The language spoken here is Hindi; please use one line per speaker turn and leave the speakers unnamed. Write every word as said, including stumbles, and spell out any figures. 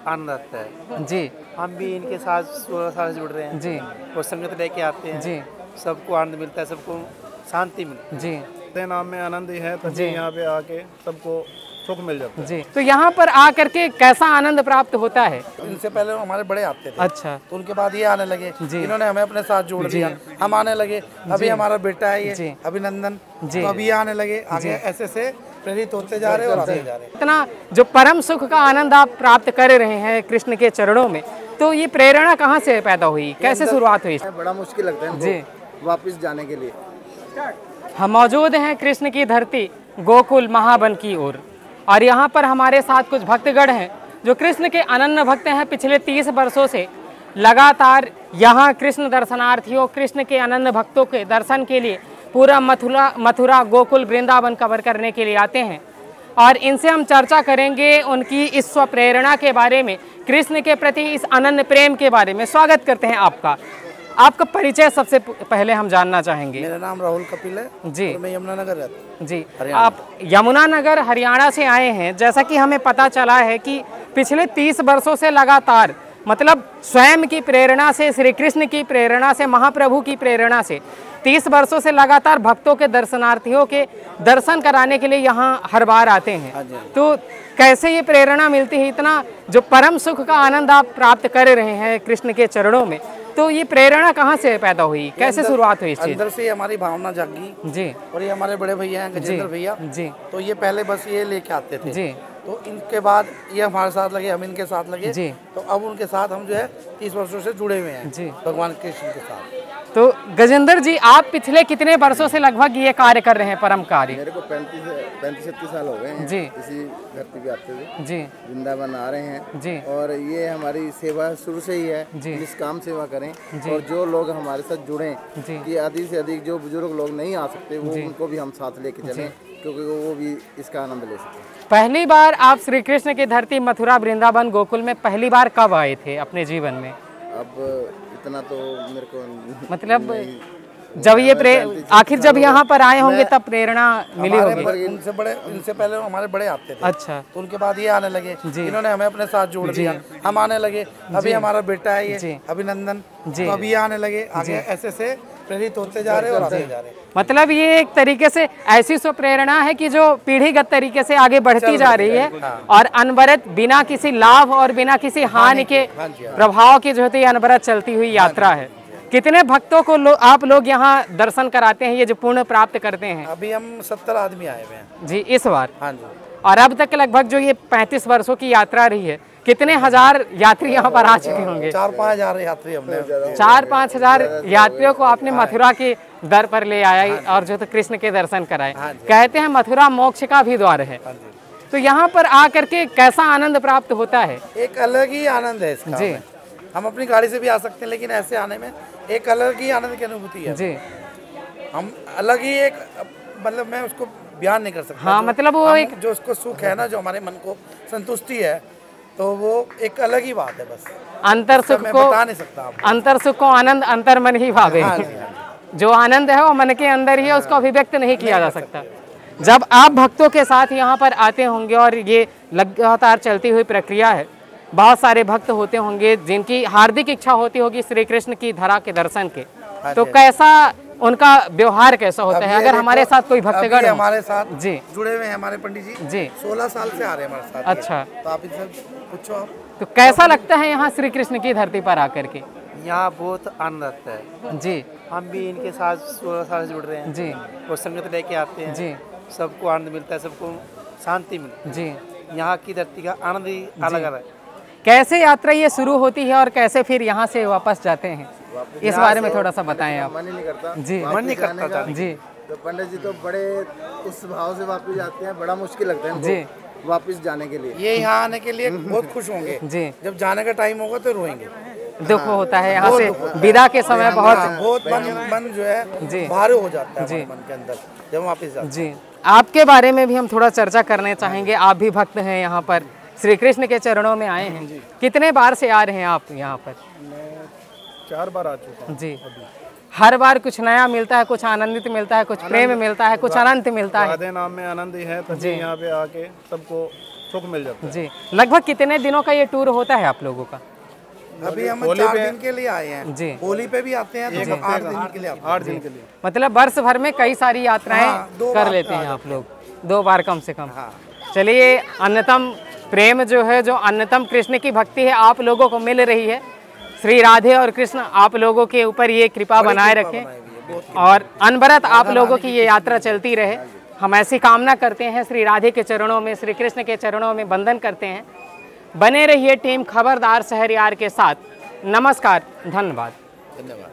आनंद आता है
जी।
हम भी इनके साथ सोलह साल से जुड़ रहे हैं
जी।
वो संगत लेके आते हैं
जी।
सबको आनंद मिलता है, सबको शांति मिलती है।
जी।
के नाम में आनंद ही है, तभी
जी।
यहाँ पे आके सबको सुख मिल जाता है।
जी। तो यहाँ पर आकर के कैसा आनंद प्राप्त होता है?
इनसे पहले हमारे बड़े आते थे,
अच्छा।
तो उनके बाद ये आने लगे,
जी।
इन्होंने हमें अपने साथ जोड़ लिया, हम आने लगे। अभी हमारा बेटा है ये
जी।
अभिनंदन,
जी।
तो अभी ये आने लगे, आगे ऐसे से प्रेरित होते जा रहे हैं और आते जा रहे हैं।
इतना जो परम सुख का आनंद आप प्राप्त कर रहे हैं कृष्ण के चरणों में, तो ये प्रेरणा कहाँ से पैदा हुई, कैसे शुरुआत हुई?
बड़ा मुश्किल लगता है
जी।
वापस जाने के लिए।
हम मौजूद हैं कृष्ण की धरती गोकुल महावन की ओर, और यहाँ पर हमारे साथ कुछ भक्तगण हैं जो कृष्ण के अनन्य भक्त हैं। पिछले तीस वर्षों से लगातार यहाँ कृष्ण दर्शनार्थियों, कृष्ण के अनन्य भक्तों के दर्शन के लिए पूरा मथुरा मथुरा गोकुल वृंदावन कवर करने के लिए आते हैं, और इनसे हम चर्चा करेंगे उनकी इस स्वप्रेरणा के बारे में, कृष्ण के प्रति इस अनन्य प्रेम के बारे में। स्वागत करते हैं आपका। आपका परिचय सबसे पहले हम जानना चाहेंगे।
मेरा नाम राहुल कपिल है
जी।
और मैं यमुनानगर रहता हूँ।
जी। आप यमुनानगर हरियाणा से आए हैं। जैसा कि हमें पता चला है कि पिछले तीस वर्षों से लगातार, मतलब स्वयं की प्रेरणा से, श्री कृष्ण की प्रेरणा से, महाप्रभु की प्रेरणा से तीस वर्षों से लगातार भक्तों के, दर्शनार्थियों के दर्शन कराने के लिए यहाँ हर बार आते हैं। तो कैसे ये प्रेरणा मिलती है, इतना जो परम सुख का आनंद आप प्राप्त कर रहे हैं कृष्ण के चरणों में, तो ये प्रेरणा कहाँ से पैदा हुई, कैसे शुरुआत हुई इस चीज?
अंदर से हमारी भावना जागी
जी।
और ये हमारे बड़े भैया हैं गजेंद्र भैया
जी।
तो ये पहले बस ये लेके आते थे
जी।
तो इनके बाद ये हमारे साथ लगे, हम इनके साथ लगे
जी।
तो अब उनके साथ हम जो है तीस वर्षों से जुड़े हुए हैं
जी।
भगवान कृष्ण के साथ।
तो गजेंद्र जी, आप पिछले कितने वर्षों से लगभग ये कार्य कर रहे हैं, परम कार्य?
मेरे को पैंतीस पैंतीस छत्तीस साल हो गए हैं
जी।
इसी धरती पे आते हुए।
जी।
वृंदावन आ रहे हैं
जी।
और ये हमारी सेवा शुरू से ही है,
जी।
निष्काम सेवा करें।
जी।
और जो लोग हमारे साथ जुड़े
जी।
कि अधिक से अधिक जो बुजुर्ग लोग नहीं आ सकते वो उनको भी हम साथ लेके चलें, क्योंकि वो भी इसका आनंद ले सकें।
पहली बार आप श्री कृष्ण की धरती मथुरा वृंदावन गोकुल में पहली बार कब आए थे अपने जीवन में?
अब इतना तो मेरे को
मतलब जब ये प्रे आखिर जब यहाँ पर आए होंगे तब प्रेरणा मिली होगी।
बड़े- इनसे बड़े इनसे पहले हमारे बड़े आते थे,
अच्छा।
तो उनके बाद ये आने लगे, इन्होंने हमें अपने साथ जोड़ लिया, हम आने लगे। अभी हमारा बेटा है ये अभिनंदन, तो अभी ये आने लगे, आगे ऐसे से प्रेरित होते जा रहे हैं और आते जा रहे हैं।
मतलब ये एक तरीके से ऐसी सो प्रेरणा है कि जो पीढ़ीगत तरीके से आगे बढ़ती जा रही है, और अनवरत बिना किसी लाभ और बिना किसी हानि के प्रभाव की जो है ये अनवरत चलती हुई यात्रा है। कितने भक्तों को लो, आप लोग यहाँ दर्शन कराते हैं, ये जो पुण्य प्राप्त करते हैं?
अभी हम सत्तर आदमी आए हुए हैं
जी इस बार।
हाँ जी।
और अब तक लगभग जो ये पैंतीस वर्षों की यात्रा रही है, कितने हजार यात्री यहाँ पर आ चुके होंगे?
चार पाँच हजार यात्री हमने
चार पाँच हजार यात्रियों को आपने मथुरा के दर पर ले आया और जो तो कृष्ण के दर्शन कराए। कहते हैं मथुरा मोक्ष का भी द्वार है। तो यहाँ पर आकर के कैसा आनंद प्राप्त होता है?
एक अलग ही आनंद है इसका।
जी।
हम अपनी गाड़ी से भी आ सकते हैं, लेकिन ऐसे आने में एक अलग ही आनंद की अनुभूति है।
जी।
हम अलग ही एक, मतलब मैं उसको बयान नहीं कर सकता।
हाँ,
जो
मतलब वो
हम-
एक
जो उसको सुख है ना, जो हमारे मन को संतुष्टि है, तो वो एक अलग ही बात है। बस
अंतर सुख
मैं
को
बता नहीं सकता आपको।
अंतर सुख को आनंद अंतर मन ही भावे।
हाँ जी, हाँ
जो आनंद है वो मन के अंदर ही है, उसको अभिव्यक्त नहीं किया जा सकता। जब आप भक्तों के साथ यहाँ पर आते होंगे और ये लगातार चलती हुई प्रक्रिया है, बहुत सारे भक्त होते होंगे जिनकी हार्दिक इच्छा होती होगी श्री कृष्ण की धरा के दर्शन के, तो कैसा उनका व्यवहार कैसा होता है? अगर हमारे साथ कोई भक्तगण
हमारे साथ
जी
जुड़े हुए हैं, हमारे पंडित जी
जी
सोलह साल से आ रहे हैं हमारे साथ।
अच्छा।
तो आप इनसे पूछो आप।
तो कैसा लगता है यहाँ श्री कृष्ण की धरती पर आकर के?
यहाँ बहुत आनंद आता है
जी।
हम भी इनके साथ सोलह साल से जुड़ रहे हैं
जी।
वो संगत लेके आते हैं
जी।
सबको आनंद मिलता है, सबको शांति मिलती है।
जी।
यहाँ की धरती का आनंद ही अलग अलग है।
कैसे यात्रा ये शुरू होती है और कैसे फिर यहाँ से वापस जाते हैं, इस बारे में थोड़ा सा बताएं आप।
मन ही नहीं करता
जी।
मन नहीं करता था।
जी।
तो पंडित जी तो बड़े उस भाव से वापस जाते हैं, बड़ा मुश्किल लगता है
जी।
इनको वापस जाने के लिए।
ये यहाँ आने के लिए बहुत खुश होंगे,
जी।
जब जाने का टाइम होगा तो रोएंगे।
दुख होता है यहाँ से विदा के समय बहुत।
बहुत मन मन जो है
जी।
भारी हो जाता है
जी।
हमारे मन के अंदर जब हम वापस जाते हैं।
जी। आपके बारे में भी हम थोड़ा चर्चा करना चाहेंगे। आप भी भक्त हैं, यहाँ पर श्री कृष्ण के चरणों में आए हैं। कितने बार से आ रहे हैं आप यहाँ पर?
मैं चार बार आ चुका हूँ।
जी। हर बार कुछ नया मिलता है, कुछ आनंदित मिलता है, कुछ प्रेम मिलता है, कुछ अनंत मिलता है।
राधे नाम में आनंद ही है, तभी यहाँ पे आके सबको सुख मिल जाता है।
जी, लगभग कितने दिनों का ये टूर होता है आप लोगों का?
अभी हम
होली
चार
पे-
दिन के लिए आए हैं
जी।
होली पे भी आते हैं तो हम आठ दिन के लिए आते हैं।
आठ दिन के लिए।
मतलब वर्ष भर में कई सारी यात्राएं
हाँ, दो
कर
बार
लेते
आ
हैं आप लोग, दो बार कम से कम।
हाँ।
चलिए, अन्नतम प्रेम जो है, जो अन्नतम कृष्ण की भक्ति है आप लोगों को मिल रही है। श्री राधे और कृष्ण आप लोगों के ऊपर ये कृपा बनाए रखें और अनवरत आप लोगों की ये यात्रा चलती रहे। हम ऐसी कामना करते हैं, श्री राधे के चरणों में, श्री कृष्ण के चरणों में वंदन करते हैं। बने रहिए टीम खबरदार शहरयार के साथ। नमस्कार, धन्यवाद।
धन्यवाद।